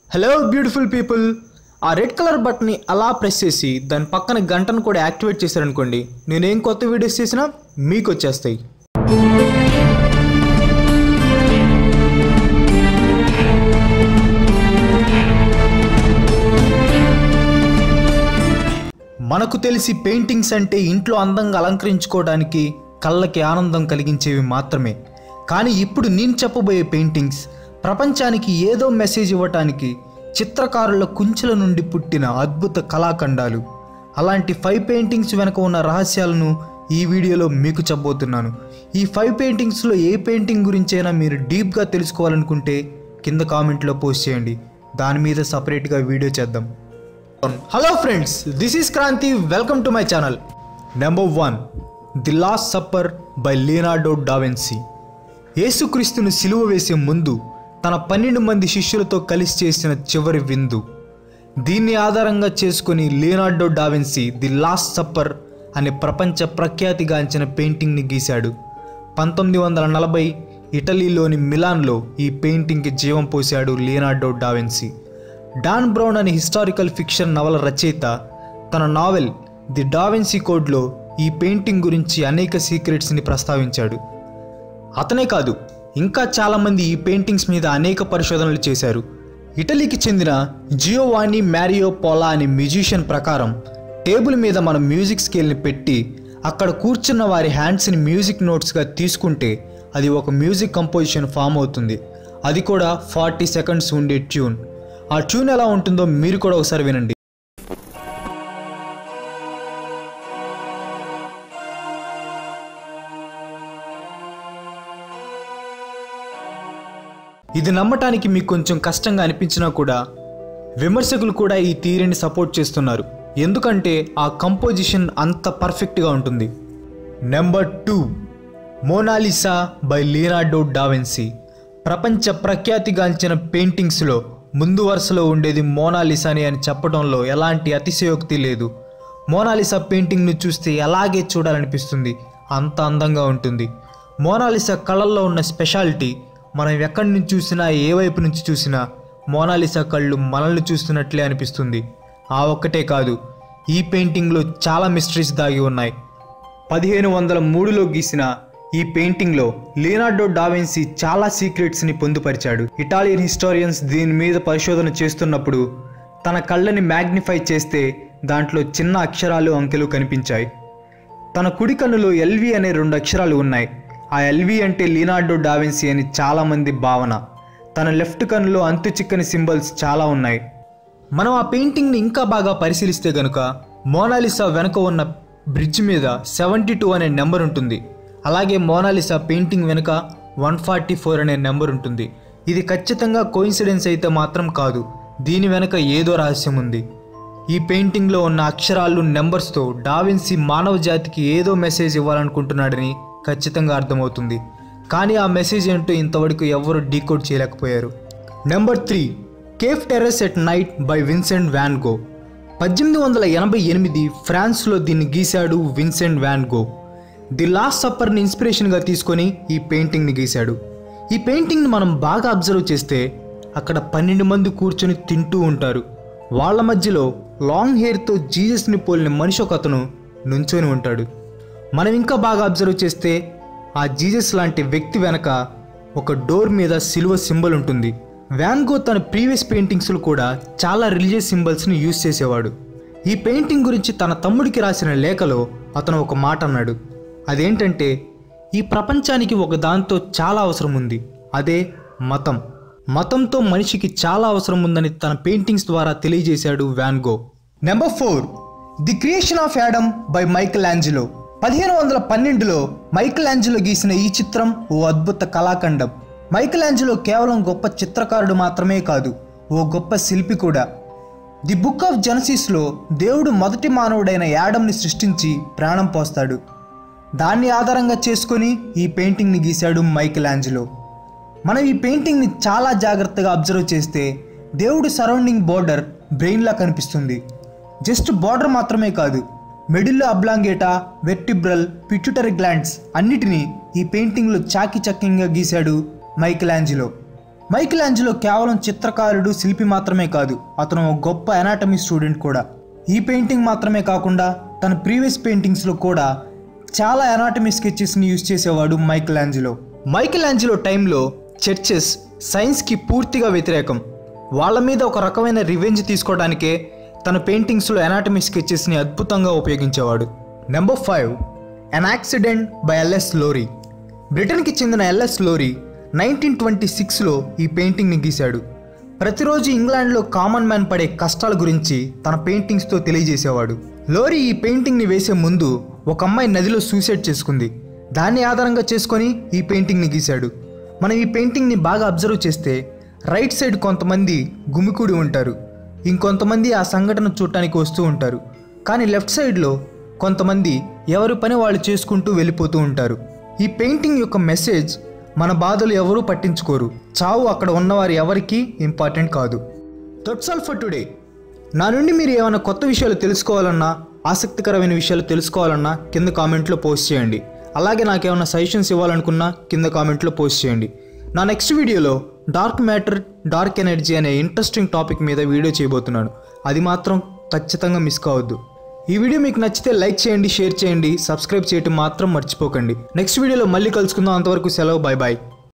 Hello beautiful people, ఆ red colour బటన్ని అలా ప్రెస్ చేసి దాని పక్కన గంటను కూడా యాక్టివేట్ చేశారనుకోండి, నేనేం కొత్త వీడియోస్ చేసినా మీకు వచ్చేస్తాయి. మనకు తెలిసి పెయింటింగ్స్ అంటే ఇంట్లో అందంగా అలంకరించుకోవడానికి, కళ్ళకి ఆనందం కలిగించేవి మాత్రమే. కానీ ఇప్పుడు నేను చెప్పబోయే పెయింటింగ్స్ ప్రపంచానికి ఏదో మెసేజ్ ఇవ్వటానికి చిత్రకారుల కుంచెల నుండి పుట్టిన అద్భుత కళాఖండాలు. అలాంటి 5 పెయింటింగ్స్ వెనక ఉన్న రహస్యాలను ఈ వీడియోలో మీకు చెప్పబోతున్నాను. ఈ 5 పెయింటింగ్స్లో ఏ పెయింటింగ్ గురించైనా మీరు డీప్గా తెలుసుకోవాలనుకుంటే కింద కామెంట్లో పోస్ట్ చేయండి, దాని మీద సపరేట్గా వీడియో చేద్దాం. Hello friends, this is Kranti, welcome to my channel. Number 1, the last supper by Leonardo da Vinci. యేసుక్రీస్తును సిలువ వేసే ముందు తన 12 మంది శిష్యులతో కలిసి చేసిన చివరి విందు. దీన్ని ఆధారంగా చేసుకుని Leonardo da Vincy the last supper అనే ప్రపంచ ప్రఖ్యాతిగాంచిన పెయింటింగ్ని గీశాడు. 1940 ఇటలీలోని మిలాన్లో ఈ పెయింటింగ్కి జీవం పోశాడు Leonardo da Vinci. Dan Brown అనే హిస్టారికల్ ఫిక్షన్ నవల రచయిత తన నావెల్ ది డా విన్సీ కోడ్లో ఈ పెయింటింగ్ గురించి అనేక సీక్రెట్స్ని ప్రస్తావించాడు. అతనే కాదు, ఇంకా చాలామంది ఈ పెయింటింగ్స్ మీద అనేక పరిశోధనలు చేశారు. ఇటలీకి చెందిన జియోవానీ మ్యారియో పోలా అనే మ్యూజిషియన్ ప్రకారం, టేబుల్ మీద మనం మ్యూజిక్ స్కేల్ని పెట్టి అక్కడ కూర్చున్న వారి హ్యాండ్స్ని మ్యూజిక్ నోట్స్గా తీసుకుంటే అది ఒక మ్యూజిక్ కంపోజిషన్ ఫామ్ అవుతుంది. అది కూడా 40 సెకండ్స్ ఉండే ట్యూన్. ఆ ట్యూన్ ఎలా ఉంటుందో మీరు కూడా ఒకసారి వినండి. ఇది నమ్మటానికి మీకు కొంచెం కష్టంగా అనిపించినా కూడా విమర్శకులు కూడా ఈ థియరీని సపోర్ట్ చేస్తున్నారు, ఎందుకంటే ఆ కంపోజిషన్ అంత పర్ఫెక్ట్గా ఉంటుంది. Number 2, Mona Lisa by Leonardo da Vincy. ప్రపంచ ప్రఖ్యాతిగాంచిన పెయింటింగ్స్లో ముందు వరుసలో ఉండేది మోనాలిసాని అని చెప్పడంలో ఎలాంటి అతిశయోక్తి లేదు. మోనాలిసా పెయింటింగ్ను చూస్తే అలాగే చూడాలనిపిస్తుంది, అంత అందంగా ఉంటుంది. మోనాలిసా కళ్ళల్లో ఉన్న స్పెషాలిటీ మనం ఎక్కడి నుంచి చూసినా, ఏ వైపు నుంచి చూసినా మోనాలిసా కళ్ళు మనల్ని చూస్తున్నట్లే అనిపిస్తుంది. ఆ ఒక్కటే కాదు, ఈ పెయింటింగ్లో చాలా మిస్టరీస్ దాగి ఉన్నాయి. 1503లో గీసిన ఈ పెయింటింగ్లో లియోనార్డో డా విన్సీ చాలా సీక్రెట్స్ని పొందుపరిచాడు. ఇటాలియన్ హిస్టారియన్స్ దీని మీద పరిశోధన చేస్తున్నప్పుడు తన కళ్ళని మ్యాగ్నిఫై చేస్తే దాంట్లో చిన్న అక్షరాలు, అంకెలు కనిపించాయి. తన కుడి కన్నులో ఎల్వి అనే 2 అక్షరాలు ఉన్నాయి. ఆ ఎల్వి అంటే లియోనార్డో డా విన్సీ అని చాలామంది భావన. తన లెఫ్ట్ కన్నులో అంతు చిక్కని సింబల్స్ చాలా ఉన్నాయి. మనం ఆ పెయింటింగ్ని ఇంకా బాగా పరిశీలిస్తే కనుక మోనాలిసా వెనుక ఉన్న బ్రిడ్జ్ మీద 72 అనే నెంబర్ ఉంటుంది. అలాగే మోనాలిసా పెయింటింగ్ వెనుక 144 అనే నెంబర్ ఉంటుంది. ఇది ఖచ్చితంగా కోయిన్సిడెన్స్ అయితే మాత్రం కాదు, దీని వెనుక ఏదో రహస్యం ఉంది. ఈ పెయింటింగ్లో ఉన్న అక్షరాలు, నెంబర్స్తో డా విన్సీ మానవ జాతికి ఏదో మెసేజ్ ఇవ్వాలనుకుంటున్నాడని ఖచ్చితంగా అర్థమవుతుంది. కానీ ఆ మెసేజ్ ఏంటో ఇంతవరకు ఎవరు డీకోడ్ చేయలేకపోయారు. Number 3, cafe terrace at night by Vincent van Gogh. 1888 ఫ్రాన్స్లో దీన్ని గీశాడు Vincent van Gogh. The last సప్పర్ని ఇన్స్పిరేషన్గా తీసుకొని ఈ పెయింటింగ్ని గీశాడు. ఈ పెయింటింగ్ని మనం బాగా అబ్జర్వ్ చేస్తే అక్కడ 12 మంది కూర్చొని తింటూ ఉంటారు. వాళ్ళ మధ్యలో లాంగ్ హెయిర్తో జీసస్ని పోలిన మనిషి ఒకతను నుంచొని ఉంటాడు. మనం ఇంకా బాగా అబ్జర్వ్ చేస్తే ఆ జీసస్ లాంటి వ్యక్తి వెనక ఒక డోర్ మీద సిలువ సింబల్ ఉంటుంది. వ్యాన్ గో తన ప్రీవియస్ పెయింటింగ్స్లో కూడా చాలా రిలీజియస్ సింబల్స్ని యూజ్ చేసేవాడు. ఈ పెయింటింగ్ గురించి తన తమ్ముడికి రాసిన లేఖలో అతను ఒక మాట అన్నాడు. అదేంటంటే, ఈ ప్రపంచానికి ఒక దాంతో చాలా అవసరం ఉంది, అదే మతం. మతంతో మనిషికి చాలా అవసరం ఉందని తన పెయింటింగ్స్ ద్వారా తెలియజేశాడు van Gogh. Number 4, the creation of Adam by Michelangelo. 1512లో మైకెల్ ఆంజెలో గీసిన ఈ చిత్రం ఓ అద్భుత కళాఖండం. మైకెల్ ఆంజెలో కేవలం గొప్ప చిత్రకారుడు మాత్రమే కాదు, ఓ గొప్ప శిల్పి కూడా. ది బుక్ ఆఫ్ జెనసిస్లో దేవుడు మొదటి మానవుడైన యాడమ్ని సృష్టించి ప్రాణం పోస్తాడు. దాన్ని ఆధారంగా చేసుకొని ఈ పెయింటింగ్ని గీశాడు మైకెల్ ఆంజెలో. మనం ఈ పెయింటింగ్ని చాలా జాగ్రత్తగా అబ్జర్వ్ చేస్తే దేవుడి సరౌండింగ్ బోర్డర్ బ్రెయిన్లా కనిపిస్తుంది. జస్ట్ బోర్డర్ మాత్రమే కాదు, medulla oblongata, vertebral, pituitary glands అన్నిటినీ ఈ పెయింటింగ్లో చాకచక్యంగా గీశాడు మైకెల్ ఆంజెలో. మైకిల్ ఆంజెలో కేవలం చిత్రకారుడు, శిల్పి మాత్రమే కాదు, అతను ఒక గొప్ప ఎనాటమీ స్టూడెంట్ కూడా. ఈ పెయింటింగ్ మాత్రమే కాకుండా తన ప్రీవియస్ పెయింటింగ్స్లో కూడా చాలా ఎనాటమీ స్కెచెస్ని యూజ్ చేసేవాడు మైకిల్ ఆంజెలో. మైకిల్ ఆంజెలో టైంలో చర్చెస్ సైన్స్కి పూర్తిగా వ్యతిరేకం. వాళ్ళ మీద ఒక రకమైన రివెంజ్ తీసుకోవడానికే తన పెయింటింగ్స్లో ఎనాటమీ స్కెచెస్ని అద్భుతంగా ఉపయోగించేవాడు. Number 5, an accident by LS Lowry. బ్రిటన్కి చెందిన ఎల్ఎస్ లోరీ 1926లో ఈ పెయింటింగ్ని గీశాడు. ప్రతిరోజు ఇంగ్లాండ్లో కామన్ మ్యాన్ పడే కష్టాల గురించి తన పెయింటింగ్స్తో తెలియజేసేవాడు. లోరీ ఈ పెయింటింగ్ని వేసే ముందు ఒక అమ్మాయి నదిలో సూసైడ్ చేసుకుంది. దాన్ని ఆధారంగా చేసుకొని ఈ పెయింటింగ్ని గీశాడు. మనం ఈ పెయింటింగ్ని బాగా అబ్జర్వ్ చేస్తే రైట్ సైడ్ కొంతమంది గుమికూడి ఉంటారు, ఇంకొంతమంది ఆ సంఘటన చూడటానికి వస్తూ ఉంటారు. కానీ లెఫ్ట్ సైడ్లో కొంతమంది ఎవరి పని వాళ్ళు చేసుకుంటూ వెళ్ళిపోతూ ఉంటారు. ఈ పెయింటింగ్ యొక్క మెసేజ్, మన బాధలు ఎవరూ పట్టించుకోరు, చావు అక్కడ ఉన్నవారు ఎవరికీ ఇంపార్టెంట్ కాదు. That's all for today. నా నుండి మీరు ఏమైనా కొత్త విషయాలు తెలుసుకోవాలన్నా, ఆసక్తికరమైన విషయాలు తెలుసుకోవాలన్నా కింద కామెంట్లో పోస్ట్ చేయండి. అలాగే నాకేమైనా సజెషన్స్ ఇవ్వాలనుకున్నా కింద కామెంట్లో పోస్ట్ చేయండి. నా నెక్స్ట్ వీడియోలో డార్క్ మ్యాటర్, డార్క్ ఎనర్జీ అనే ఇంట్రెస్టింగ్ టాపిక్ మీద వీడియో చేయబోతున్నాను. అది మాత్రం ఖచ్చితంగా మిస్ కావద్దు. ఈ వీడియో మీకు నచ్చితే లైక్ చేయండి, షేర్ చేయండి, సబ్స్క్రైబ్ చేయడం మాత్రం మర్చిపోకండి. నెక్స్ట్ వీడియోలో మళ్ళీ కలుసుకుందాం. అంతవరకు సెలవు, బాయ్ బాయ్.